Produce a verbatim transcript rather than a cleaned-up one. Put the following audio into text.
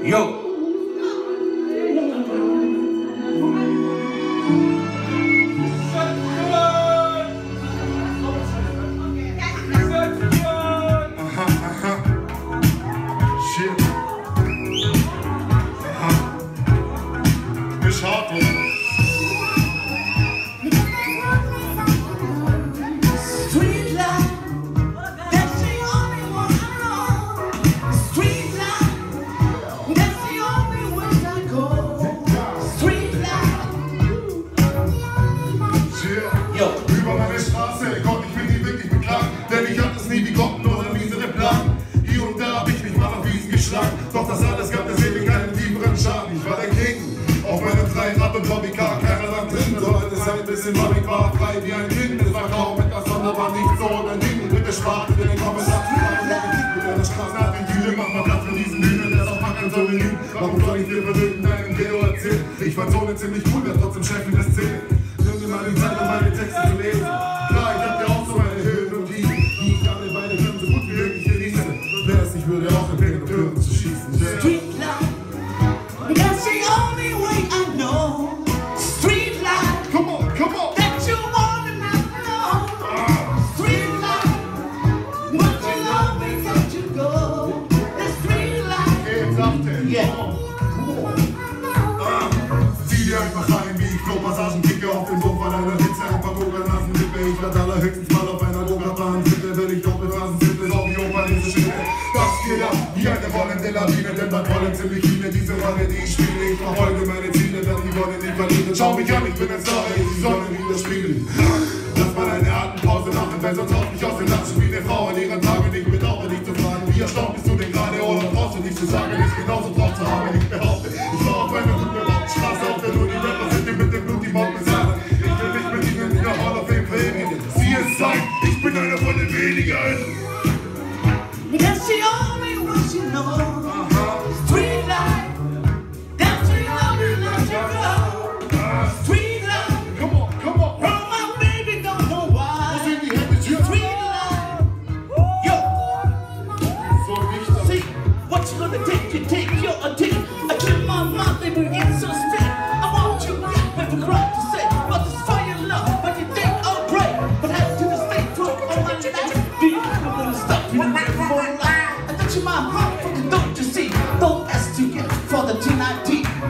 Yo! Über meine Straße, Gott, ich will nie wirklich beklagen, denn ich hab das nie wie Gott, nur ein miesere Plan. Hier und da hab ich mich mal auf Wiesen geschlagen, doch das alles gab der Seele keinen tieferen Schaden. Ich war der King, auf meinem Dreirad und Bobbycar, keiner lang drin, so alt es ein bisschen war, ich war frei wie ein Kind. Es war kaum etwas, sondern war nicht so ein Ding. Mit der Sparte, den Kommissar, mit einer Straße hat die Tüte, mach mal Platz für diesen Bühnen, der ist auch packen so wie ihn. Warum soll ich dir verwöhnen, deinen Geo erzählen? Ich fand Zone ziemlich cool, wer trotzdem Chef in der Szene. Nimm dir mal die Zeit, um meine Texte zu lesen. Klar, ich hab ja auch so meine Höhen und Tiefen, die ich alle beide können so gut wie möglich genießen. Wer es nicht würde, auch empfehlen, um Türen zu schießen. Street life, that's the only way I know. Street life, Come on, come on! that you wanna know. Street life, what you know before you go. The street life, Geht's ab, denn? yeah. Zieh dir einfach rein, wie ich Flohpassagen kicke auf den Sofa deiner Hitze, ein paar Gurgelnasen tippe. Ich werd allerhöchstens mal auf einer Gurgelbahn sitte, will ich Doppelphasen sitte, so wie Opa diese Schritte. Das geht ab wie eine rollende Lawine, denn bald wollen ziemlich viele diese Rolle, die ich spiele. Ich verfolge meine Ziele, denn die wollen nie verlieren. Schau mich an, ich bin ein Star, ich die Sonne widerspiegelt. Lass mal eine Atempause machen, weil sonst haut mich aus den Latschen wie eine Frau in ihren Tagen. Ich bedauere dich zu fragen, wie erstaunt bist du denn gerade, oder brauchst du nicht zu sagen, ist genauso drauf zu haben, ich behaupte. Ich war auf einer guten Straße, auf der nur die Rapper sind, die mit dem Blut die Mord besagen. Ich will mich mit ihnen in der Hall of Fame verewigen. Sie es sein, ich bin einer von den wenigen. That's the only way you know. Street life, that's the only way you know. Street life, Come on, come on. oh my baby don't know why. Wo sind die Hände, Tür? Street life, yo. So wichtig. See, what you gonna take? You take your attention. I keep my mouth, baby, it's so straight. I want you, have a cry to say, but it's fire love, but you think I'll pray. But have to the state for all my life. Be gonna stop you for life. I touch my heart for the don't you see? Don't ask to get for the T I T.